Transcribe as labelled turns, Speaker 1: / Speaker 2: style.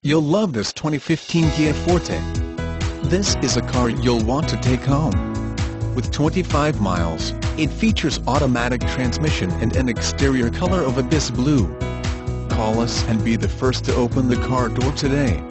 Speaker 1: You'll love this 2015 Kia Forte. This is a car you'll want to take home. With 25 miles, it features automatic transmission and an exterior color of abyss blue. Call us and be the first to open the car door today.